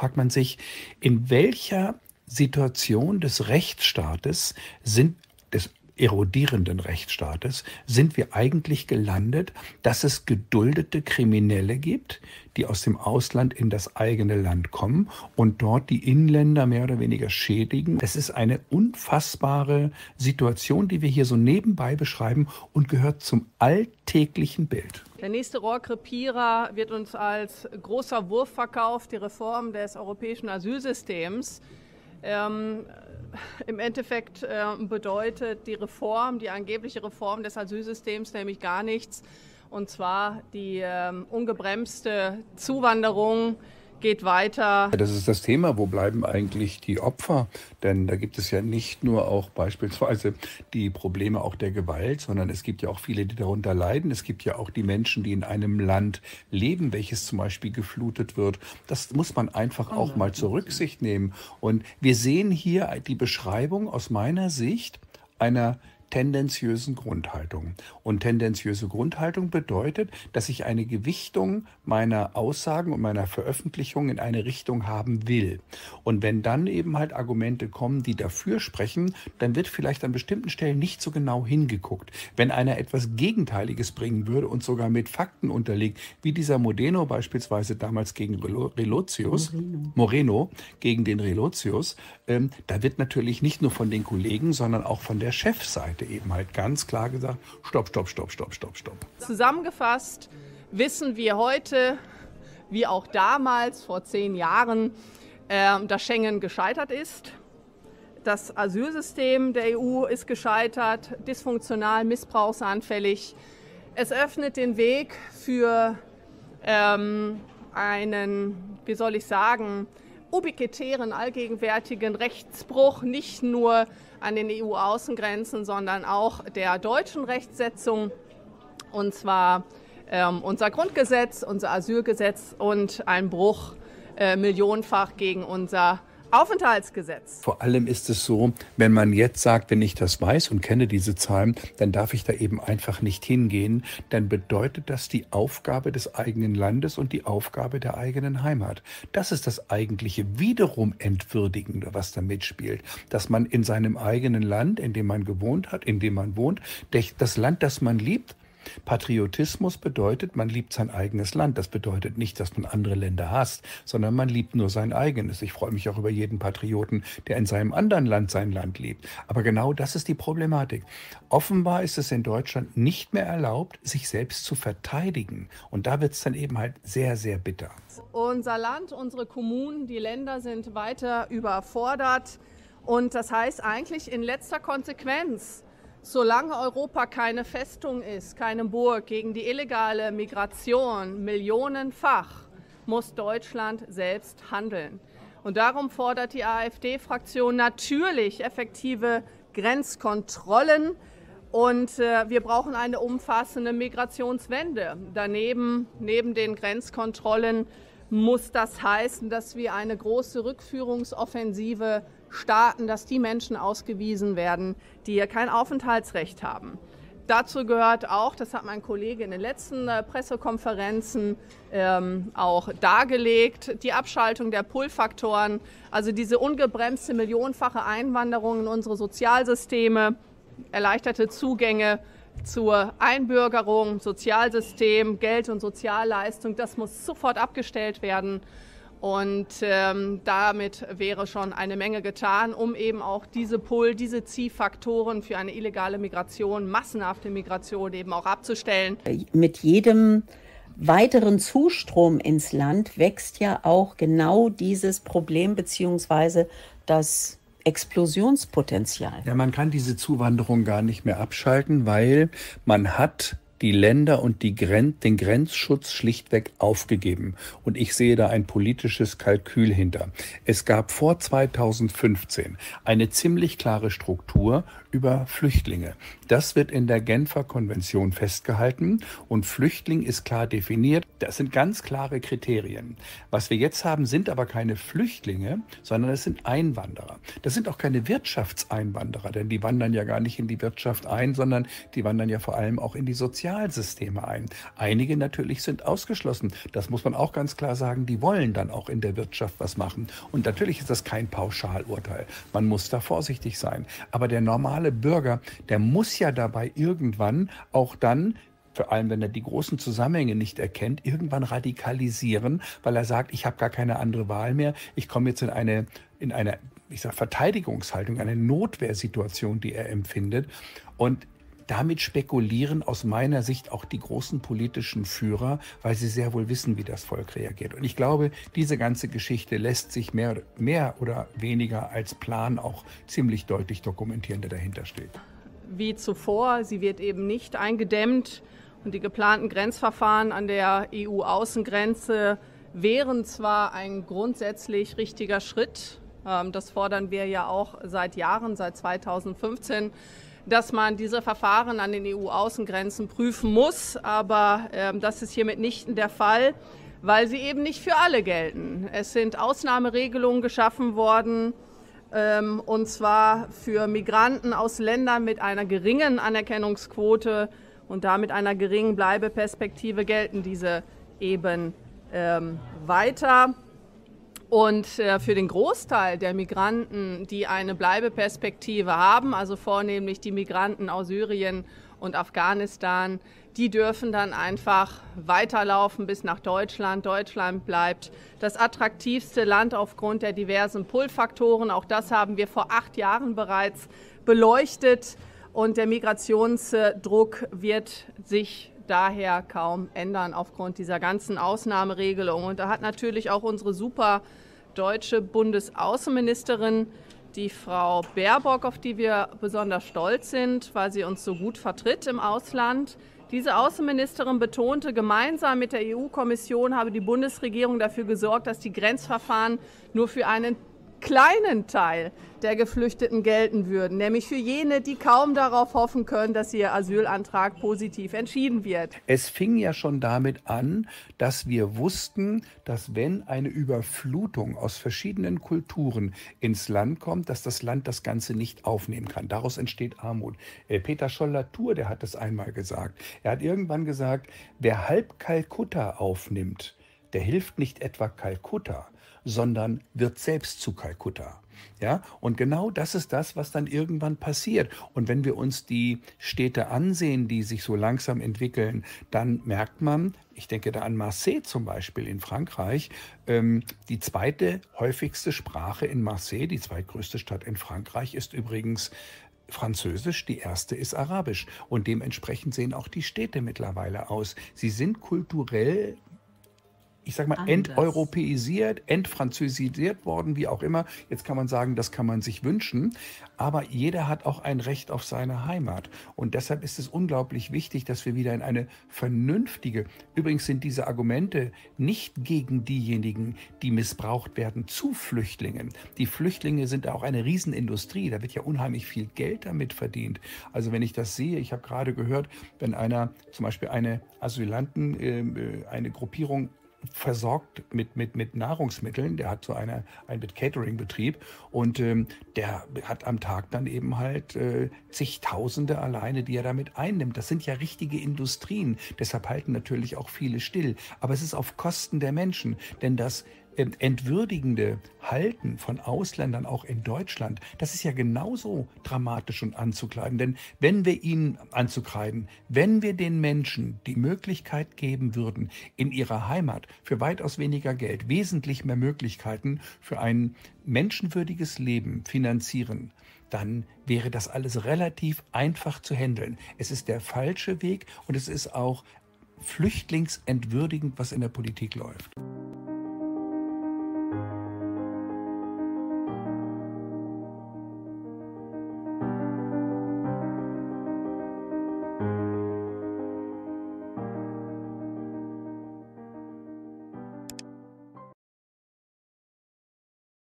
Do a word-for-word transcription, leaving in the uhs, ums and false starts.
fragt man sich, in welcher Situation des Rechtsstaates sind, des erodierenden Rechtsstaates, sind wir eigentlich gelandet, dass es geduldete Kriminelle gibt, die aus dem Ausland in das eigene Land kommen und dort die Inländer mehr oder weniger schädigen. Es ist eine unfassbare Situation, die wir hier so nebenbei beschreiben und gehört zum alltäglichen Bild. Der nächste Rohrkrepierer wird uns als großer Wurf verkauft, die Reform des europäischen Asylsystems. Ähm, Im Endeffekt äh, bedeutet die Reform, die angebliche Reform des Asylsystems nämlich gar nichts. Und zwar die äh, ungebremste Zuwanderung geht weiter. Das ist das Thema, wo bleiben eigentlich die Opfer? Denn da gibt es ja nicht nur auch beispielsweise die Probleme auch der Gewalt, sondern es gibt ja auch viele, die darunter leiden. Es gibt ja auch die Menschen, die in einem Land leben, welches zum Beispiel geflutet wird. Das muss man einfach auch mal zur Rücksicht nehmen. Und wir sehen hier die Beschreibung aus meiner Sicht einer tendenziösen Grundhaltung. Und tendenziöse Grundhaltung bedeutet, dass ich eine Gewichtung meiner Aussagen und meiner Veröffentlichungen in eine Richtung haben will. Und wenn dann eben halt Argumente kommen, die dafür sprechen, dann wird vielleicht an bestimmten Stellen nicht so genau hingeguckt. Wenn einer etwas Gegenteiliges bringen würde und sogar mit Fakten unterlegt, wie dieser Modeno beispielsweise damals gegen Relotius, Moreno, Moreno gegen den Relotius, ähm, da wird natürlich nicht nur von den Kollegen, sondern auch von der Chefseite eben halt ganz klar gesagt, stopp, stopp, stopp, stopp, stopp, stopp. Zusammengefasst wissen wir heute, wie auch damals vor zehn Jahren, äh, dass Schengen gescheitert ist. Das Asylsystem der E U ist gescheitert, dysfunktional, missbrauchsanfällig. Es öffnet den Weg für ähm, einen, wie soll ich sagen, ubiquitären, allgegenwärtigen Rechtsbruch, nicht nur an den E U-Außengrenzen, sondern auch der deutschen Rechtsetzung, und zwar ähm, unser Grundgesetz, unser Asylgesetz und ein Bruch äh, millionenfach gegen unser Aufenthaltsgesetz. Vor allem ist es so, wenn man jetzt sagt, wenn ich das weiß und kenne diese Zahlen, dann darf ich da eben einfach nicht hingehen, dann bedeutet das die Aufgabe des eigenen Landes und die Aufgabe der eigenen Heimat. Das ist das eigentliche wiederum Entwürdigende, was da mitspielt. Dass man in seinem eigenen Land, in dem man gewohnt hat, in dem man wohnt, das Land, das man liebt. Patriotismus bedeutet, man liebt sein eigenes Land. Das bedeutet nicht, dass man andere Länder hasst, sondern man liebt nur sein eigenes. Ich freue mich auch über jeden Patrioten, der in seinem anderen Land sein Land liebt. Aber genau das ist die Problematik. Offenbar ist es in Deutschland nicht mehr erlaubt, sich selbst zu verteidigen. Und da wird es dann eben halt sehr, sehr bitter. Unser Land, unsere Kommunen, die Länder sind weiter überfordert. Und das heißt eigentlich in letzter Konsequenz, solange Europa keine Festung ist, keine Burg gegen die illegale Migration, millionenfach, muss Deutschland selbst handeln. Und darum fordert die AfD-Fraktion natürlich effektive Grenzkontrollen. Und äh, wir brauchen eine umfassende Migrationswende. Daneben, neben den Grenzkontrollen, muss das heißen, dass wir eine große Rückführungsoffensive starten, dass die Menschen ausgewiesen werden, die hier kein Aufenthaltsrecht haben. Dazu gehört auch, das hat mein Kollege in den letzten äh, Pressekonferenzen ähm, auch dargelegt, die Abschaltung der Pull-Faktoren, also diese ungebremste millionenfache Einwanderung in unsere Sozialsysteme, erleichterte Zugänge zur Einbürgerung, Sozialsystem, Geld- und Sozialleistung, das muss sofort abgestellt werden. Und ähm, damit wäre schon eine Menge getan, um eben auch diese Pull-, diese Ziehfaktoren für eine illegale Migration, massenhafte Migration eben auch abzustellen. Mit jedem weiteren Zustrom ins Land wächst ja auch genau dieses Problem bzw. das Explosionspotenzial. Ja, man kann diese Zuwanderung gar nicht mehr abschalten, weil man hat die Länder und die Gren- den Grenzschutz schlichtweg aufgegeben. Und ich sehe da ein politisches Kalkül hinter. Es gab vor zweitausendfünfzehn eine ziemlich klare Struktur über Flüchtlinge. Das wird in der Genfer Konvention festgehalten und Flüchtling ist klar definiert. Das sind ganz klare Kriterien. Was wir jetzt haben, sind aber keine Flüchtlinge, sondern es sind Einwanderer. Das sind auch keine Wirtschaftseinwanderer, denn die wandern ja gar nicht in die Wirtschaft ein, sondern die wandern ja vor allem auch in die Sozialsysteme Sozialsysteme ein. Einige natürlich sind ausgeschlossen. Das muss man auch ganz klar sagen, die wollen dann auch in der Wirtschaft was machen. Und natürlich ist das kein Pauschalurteil. Man muss da vorsichtig sein. Aber der normale Bürger, der muss ja dabei irgendwann auch dann, vor allem wenn er die großen Zusammenhänge nicht erkennt, irgendwann radikalisieren, weil er sagt, ich habe gar keine andere Wahl mehr. Ich komme jetzt in eine, in eine ich sag, Verteidigungshaltung, eine Notwehrsituation, die er empfindet. Und damit spekulieren aus meiner Sicht auch die großen politischen Führer, weil sie sehr wohl wissen, wie das Volk reagiert. Und ich glaube, diese ganze Geschichte lässt sich mehr, mehr oder weniger als Plan auch ziemlich deutlich dokumentieren, der dahinter steht. Wie zuvor, sie wird eben nicht eingedämmt. Und die geplanten Grenzverfahren an der E U-Außengrenze wären zwar ein grundsätzlich richtiger Schritt, das fordern wir ja auch seit Jahren, seit zweitausendfünfzehn, dass man diese Verfahren an den E U-Außengrenzen prüfen muss. Aber äh, das ist hiermit nicht der Fall, weil sie eben nicht für alle gelten. Es sind Ausnahmeregelungen geschaffen worden, ähm, und zwar für Migranten aus Ländern mit einer geringen Anerkennungsquote und damit einer geringen Bleibeperspektive gelten diese eben ähm, weiter. Und äh, für den Großteil der Migranten, die eine Bleibeperspektive haben, also vornehmlich die Migranten aus Syrien und Afghanistan, die dürfen dann einfach weiterlaufen bis nach Deutschland. Deutschland bleibt das attraktivste Land aufgrund der diversen Pull-Faktoren. Auch das haben wir vor acht Jahren bereits beleuchtet. Und der Migrationsdruck wird sich daher kaum ändern aufgrund dieser ganzen Ausnahmeregelungen. Und da hat natürlich auch unsere super deutsche Bundesaußenministerin, die Frau Baerbock, auf die wir besonders stolz sind, weil sie uns so gut vertritt im Ausland. Diese Außenministerin betonte, gemeinsam mit der E U-Kommission habe die Bundesregierung dafür gesorgt, dass die Grenzverfahren nur für einen kleinen Teil der Geflüchteten gelten würden, nämlich für jene, die kaum darauf hoffen können, dass ihr Asylantrag positiv entschieden wird. Es fing ja schon damit an, dass wir wussten, dass wenn eine Überflutung aus verschiedenen Kulturen ins Land kommt, dass das Land das Ganze nicht aufnehmen kann. Daraus entsteht Armut. Peter Scholl-Latour, der hat es einmal gesagt. Er hat irgendwann gesagt, wer halb Kalkutta aufnimmt, der hilft nicht etwa Kalkutta, sondern wird selbst zu Kalkutta. Ja, und genau das ist das, was dann irgendwann passiert. Und wenn wir uns die Städte ansehen, die sich so langsam entwickeln, dann merkt man, ich denke da an Marseille zum Beispiel in Frankreich, ähm, die zweite häufigste Sprache in Marseille, die zweitgrößte Stadt in Frankreich, ist übrigens Französisch, die erste ist Arabisch. Und dementsprechend sehen auch die Städte mittlerweile aus. Sie sind kulturell, ich sag mal, Anders. enteuropäisiert, entfranzösisiert worden, wie auch immer. Jetzt kann man sagen, das kann man sich wünschen. Aber jeder hat auch ein Recht auf seine Heimat. Und deshalb ist es unglaublich wichtig, dass wir wieder in eine vernünftige, übrigens sind diese Argumente nicht gegen diejenigen, die missbraucht werden, zu Flüchtlingen. Die Flüchtlinge sind auch eine Riesenindustrie. Da wird ja unheimlich viel Geld damit verdient. Also wenn ich das sehe, ich habe gerade gehört, wenn einer zum Beispiel eine Asylanten, äh, eine Gruppierung versorgt mit, mit, mit Nahrungsmitteln, der hat so eine, einen Catering-Betrieb und ähm, der hat am Tag dann eben halt äh, zigtausende alleine, die er damit einnimmt. Das sind ja richtige Industrien, deshalb halten natürlich auch viele still. Aber es ist auf Kosten der Menschen, denn das entwürdigende Halten von Ausländern auch in Deutschland, das ist ja genauso dramatisch und anzukleiden. Denn wenn wir ihnen anzukreiden, wenn wir den Menschen die Möglichkeit geben würden, in ihrer Heimat für weitaus weniger Geld wesentlich mehr Möglichkeiten für ein menschenwürdiges Leben finanzieren, dann wäre das alles relativ einfach zu handeln. Es ist der falsche Weg und es ist auch flüchtlingsentwürdigend, was in der Politik läuft.